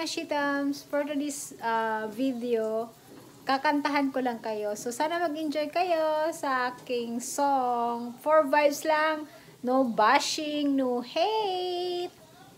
Shitams, for today's video, kakantahan ko lang kayo. So, sana mag-enjoy kayo sa aking song. 4 vibes lang. No bashing, no hate.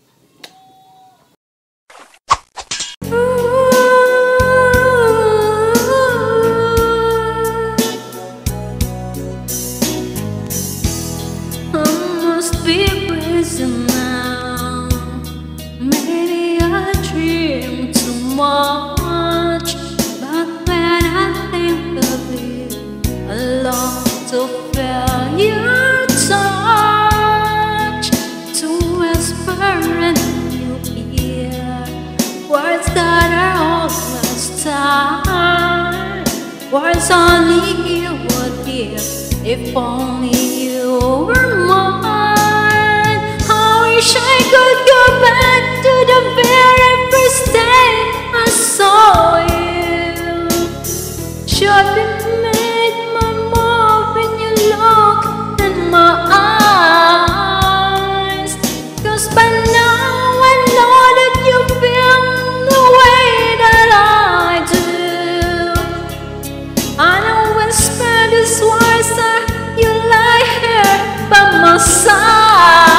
I must be prison now. Maybe I dream too much, but when I think of you, I long to feel your touch, to whisper in your ear words that are always time, words only you would hear if only you were mine. I wish I could go back to the very first day I saw you. Should have made my move when you look in my eyes, 'cause by now I know that you feel the way that I do. I know whisper these words that you lie here by my side.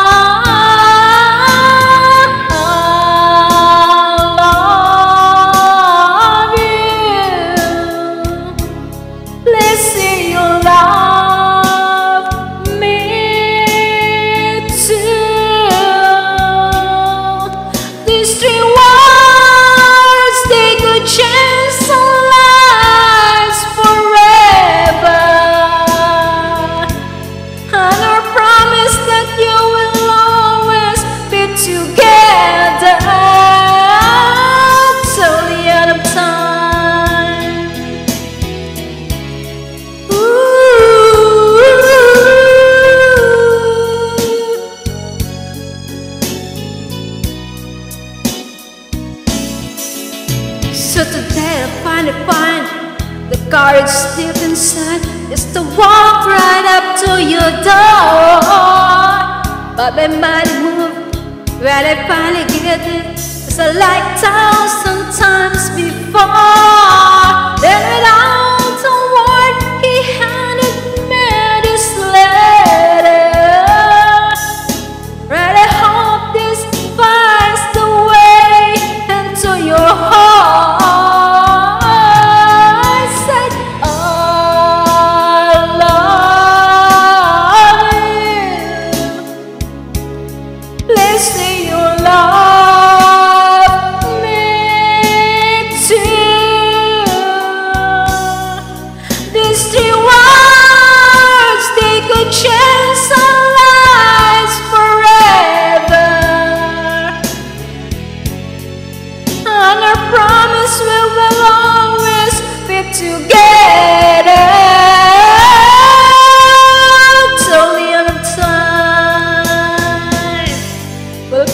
So today I finally find the courage deep inside just to walk right up to your door. But my mind moved when I finally get it. It's like 1,000 times before. Then without a word he handed me this letter. Really hope this finds the way into your heart. Together till the end of time, we'll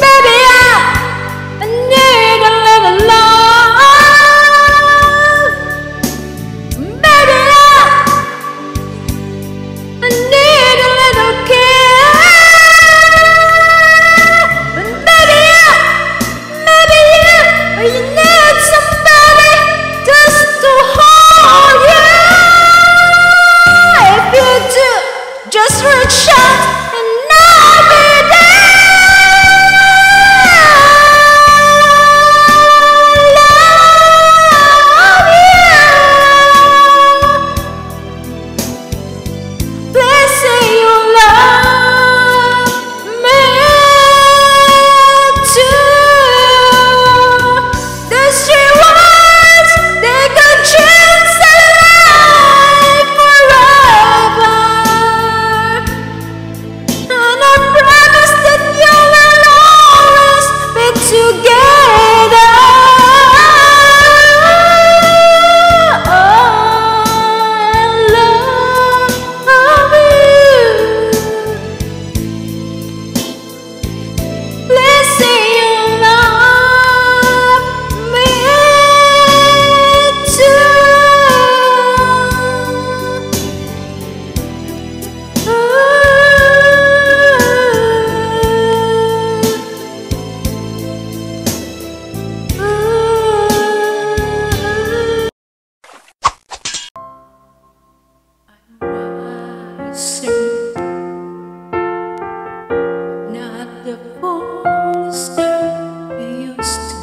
the foolish girl we used to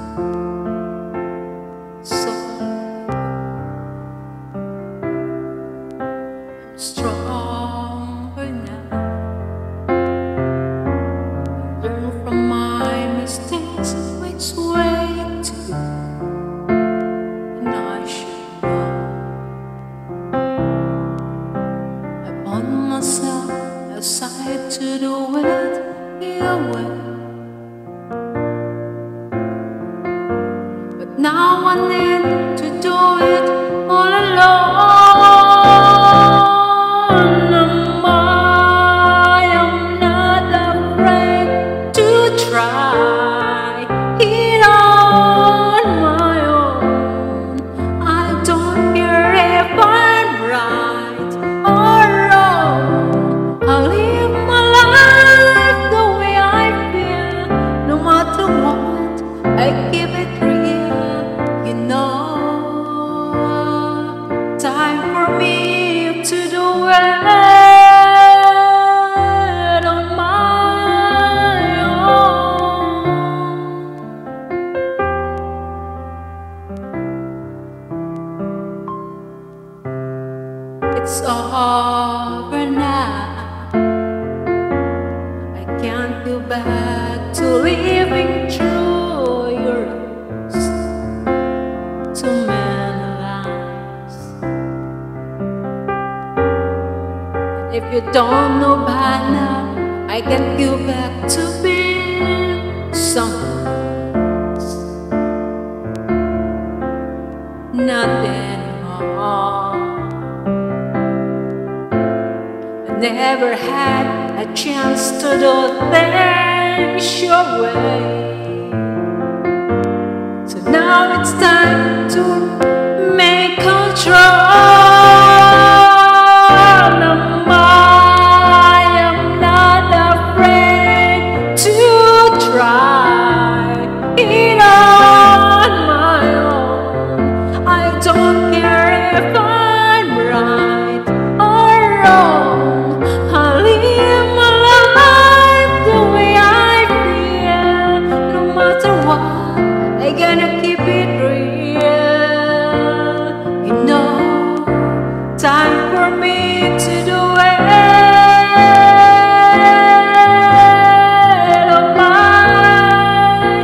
be. So I'm stronger now. Learn from my mistakes which way to go, and I should know. I found myself aside to do it your way, but now I need to do it all alone. I'm not afraid to try it on my own. I don't care if I'm right or wrong. I'll live my life the way I feel, no matter what. I keep it real, you know. Time for me to do it on my own. It's over now. I can't go back to living through your eyes. Too many lies. And if you don't know by now, I can't go back to being someone else. Not anymore. I never had a chance to do things your way. So now it's time to make control. I am not afraid to try it on my own. I don't care if I'm right or wrong. I'll live my life the way I feel, no matter what. I gotta keep it real, you know. Time for me to do it on my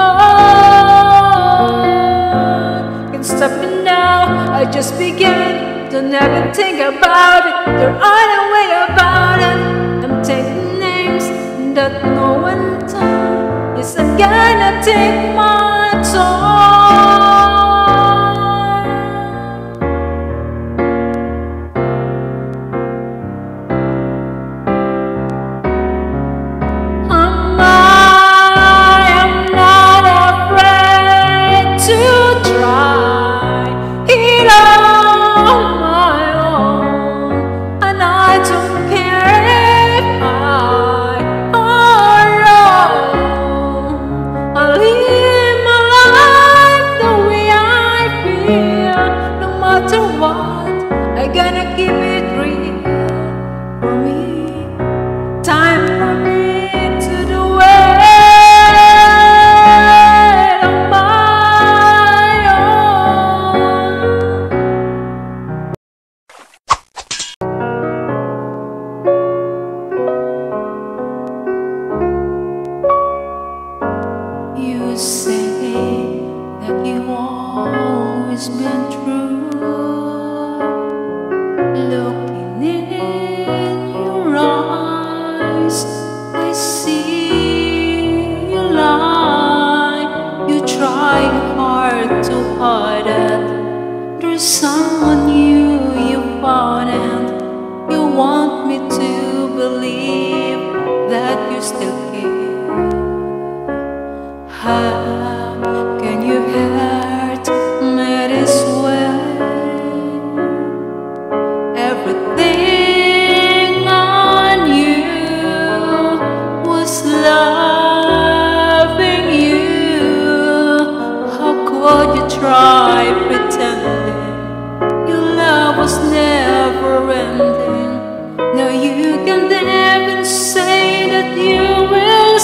own. Can't stop me now, I just began. Don't ever think about it, there are no way about it. I'm taking names that no one told. Yes, I'm gonna take my toll. I am not afraid to try it on my own, and I don't care if I or wrong. I'll live my life the way I feel, no matter what. I gotta keep it real for me. Time for me to do it on my own. You say that you've always been true. Looking in your eyes, I see you lie. You try hard to hide it. There's someone new you found, and you want me to believe that you still care. How can you hurt me this way? Everything I knew was loving you. How could you try pretending your love was never ending? Now you can even say that you will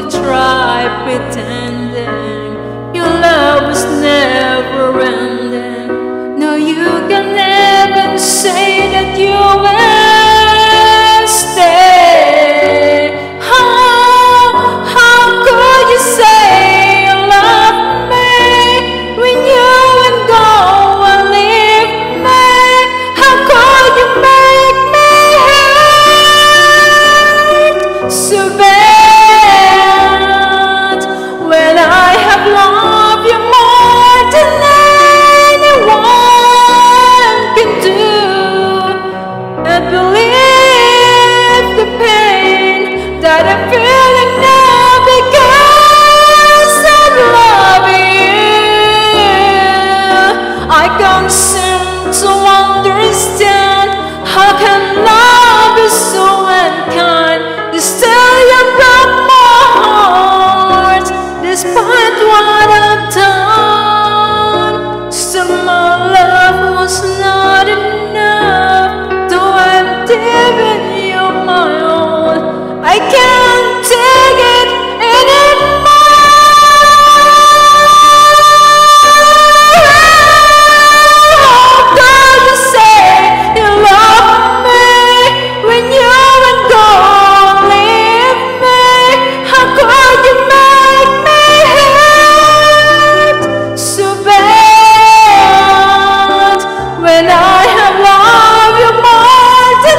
you try pretending your love was never ending. No, you can never say that you will stay. How could you say you love me when you would go and leave me? How could you make me hurt so bad when I have loved you more than anyone can do? And believe the pain that I'm feeling now because I love you. I can't seem to understand how can love be so unkind. You still you broke my heart despite what I've done. Still my love was not enough, though I'm giving you my all. I can't take it anymore. How could you say you love me when you would go and leave me? How could you make me hurt so bad when I have loved you more than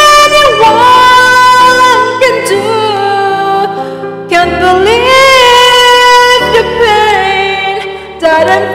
anyone can do? Can't believe the pain that I'm